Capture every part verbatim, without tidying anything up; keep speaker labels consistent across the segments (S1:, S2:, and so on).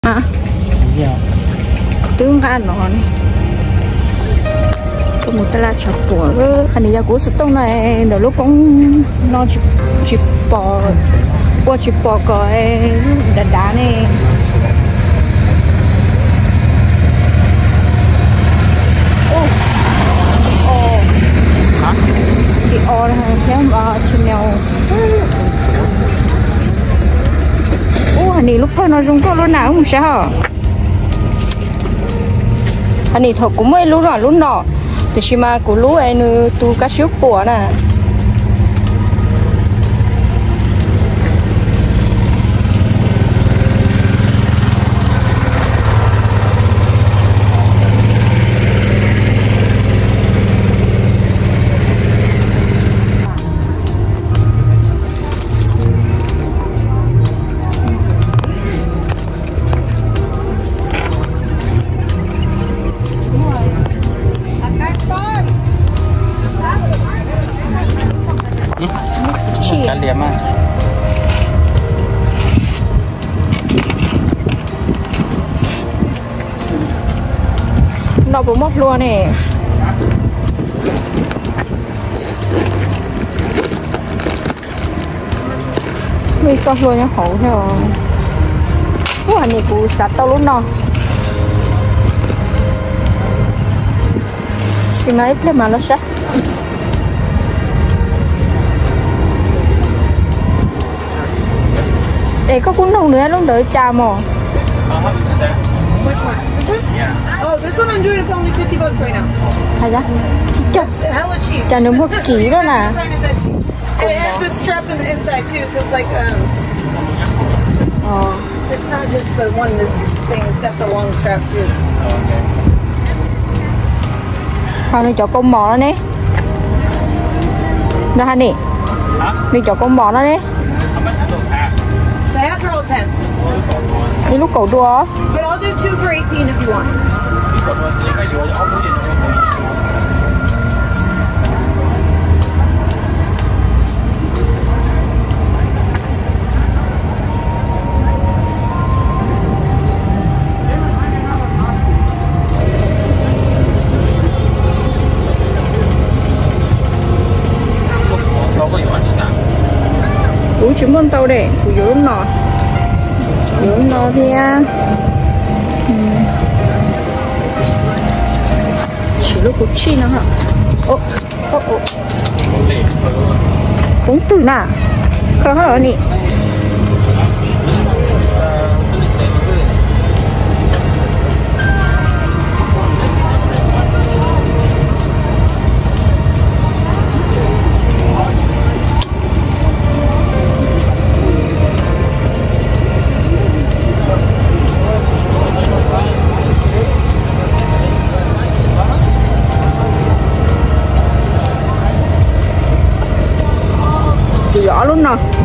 S1: À, tướng ăn nó này, có một cái là chọc của anh ấy của sự tông này, đầu lúc cũng nó chỉ chỉ bỏ, bỏ chỉ bỏ cái đá đá này. Ô, ô, hả? Cái ô là theo mà chim nhau. Ô, anh ấy lúc thôi nó dùng có lúc nào cũng sao. Anh ấy thuộc cũng mấy lúc rồi lúc nọ, thì chỉ mà của lúc ấy nữa tu cá sấu bùa nè.
S2: Cá liếm à?
S1: Nó bố mốc luôn nè. Mình cho luôn nhá hổ theo. Ủa anh này cũng sát tao luôn nó. Thì mà ít lên mà nó sát. Ê, có cuốn đâu nữa luôn tới chà mò.
S3: Which one? This one? Yeah. Oh, this one I'm doing it for only fifty bucks right now.
S1: Hay đó. Chà,
S3: hella cheap.
S1: chà nó một ký đó nè.
S3: And it has this strap in the inside too, so it's like um.
S1: Ờ.
S3: It's not just the one thing; it's got the long strap too.
S1: Thôi đi cho con bò nó đi. Ra hai nè. Đi cho con bò nó đi.
S3: The hats are all ten.
S1: Đi lúc cổ đua.
S3: But I'll do two for eighteen if you want.
S1: Ủa chúng con tàu để của yếu nọ yếu nọ thì à chỉ lúc của chi nó hả? Ô ô ô cũng từ nè khó hả nè. Rõ luôn nè.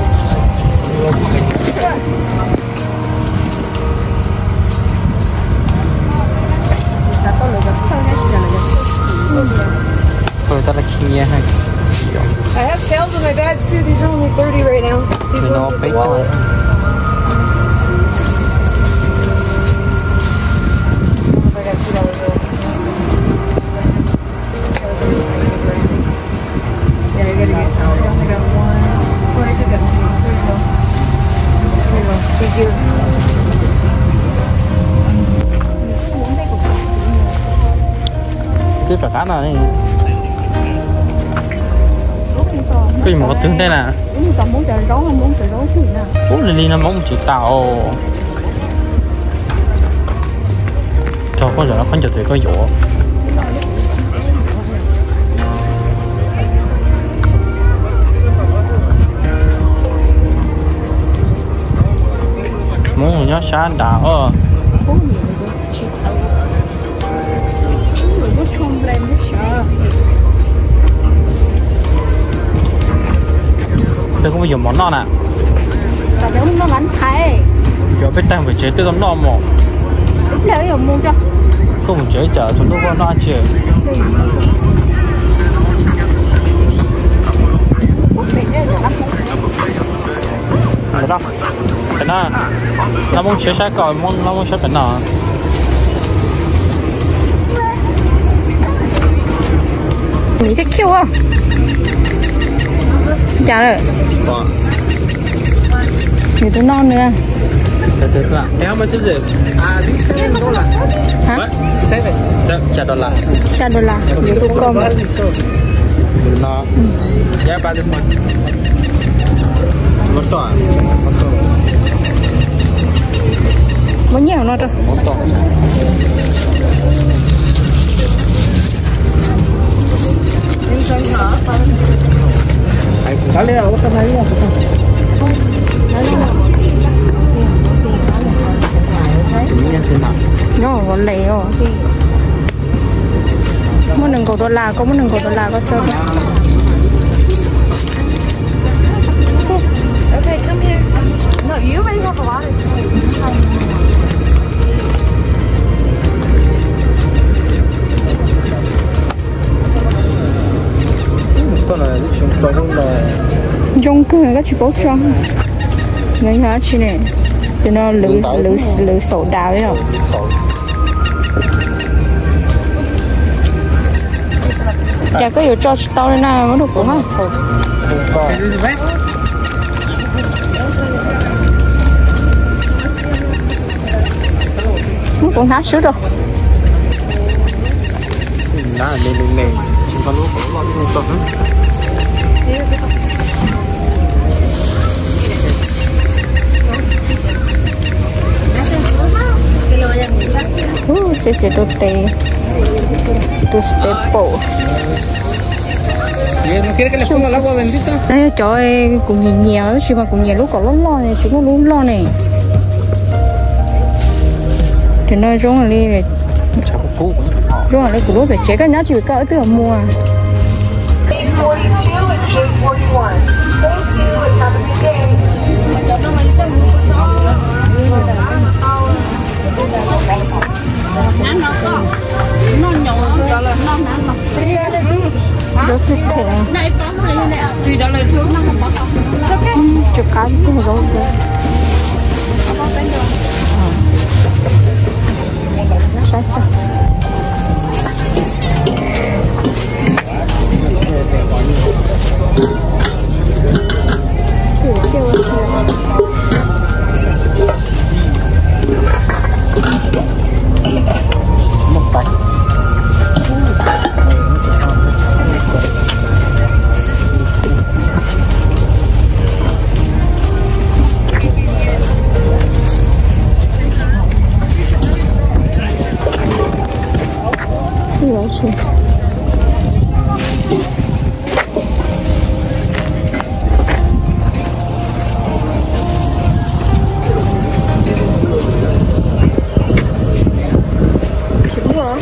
S2: Thôi ta là kia hay.
S3: I have sales in my bags too. These are only thirty right now. These
S2: Nó
S3: ones with
S2: bé
S3: the wallet. I got two dollar bill. Yeah, you gotta get. I only got one. Oh, I did got two. There you go. There you go. Thank you.
S2: Tiếp là cá nào đây? Cái gì mà có tướng thế nè?
S1: Còn muốn trời rốn không muốn trời rốn thì nè.
S2: Ủa Lily nó mong chỉ tao. Cho con giờ nó con giờ thì có dỗ. Muốn nhớ sáng đảo ơ. Đây có bao giờ món nọ nè.
S1: Tại đó nó bánh thay.
S2: Giờ biết tăng phải chế tới con nọ mà.
S1: Lúc nào giờ mua cho.
S2: Không chế chở chúng tôi có nọ chứ. Được không? cái nào nó muốn chia sẻ coi muốn nó muốn sắp cái nào
S1: 你在 Q 啊？假的。你都闹呢？
S2: Từ từ là em không biết gì à this seven dollar
S1: hả
S2: seven cha dollar
S1: cha dollar nhiều tu công
S2: nó yeah buy this one một tòa
S1: có nhiều nó rồi
S2: một tòa có lẽ là có cái này không
S1: nó có lẻ rồi một nâng cổ đô la có một nâng cổ đô la có cho
S3: Okay, come here. No, you may have a lot of
S1: dùng cứ người ta chỉ bảo cho người ta chỉ này thì nó lử lử lử sổ đào đấy rồi chả có nhiều cho tao lên nào mới được cũng không nó cũng khá sướng rồi
S2: đó là nên này chúng ta lúc có lo đi tốt hơn
S1: uh chế chế đồ tê đồ staple đây trời cũng nhiều nhiều chứ mà cũng nhiều lúc còn lót lo này chỉ có lúc lo này thì nơi rong là đi rong là đi của lúc phải chế cái nhá chỉ có ở từ mua đó thích thế này vì đó là trước nó không có chụp cái cái này rồi sai sai Очень. Чего?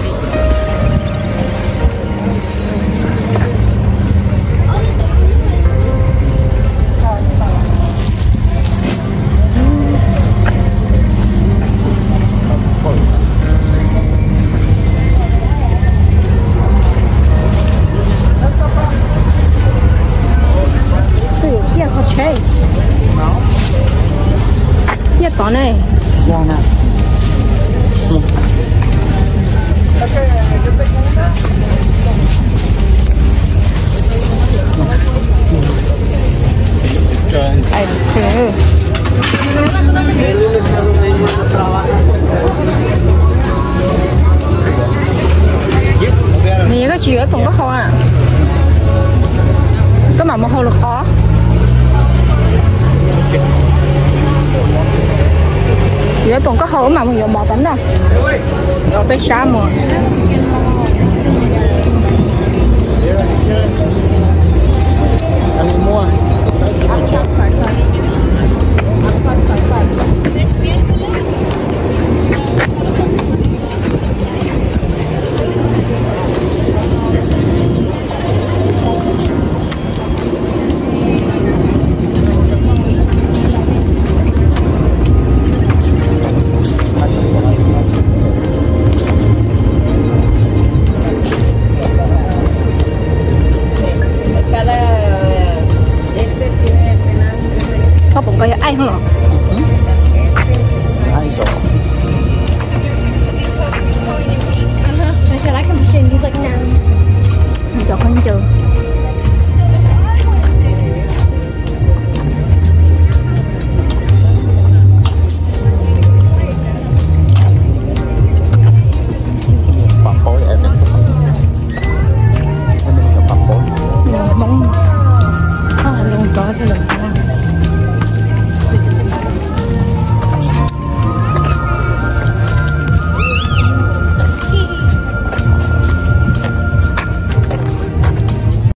S1: Kia tỏ này.
S2: Dạ nè. Ice cream. Này cái gì ở trong cái kho à? Cái mà một hồ là khó. Vậy còn có hồ mà mình dùng bò tánh đâu rồi phải xa mà anh mua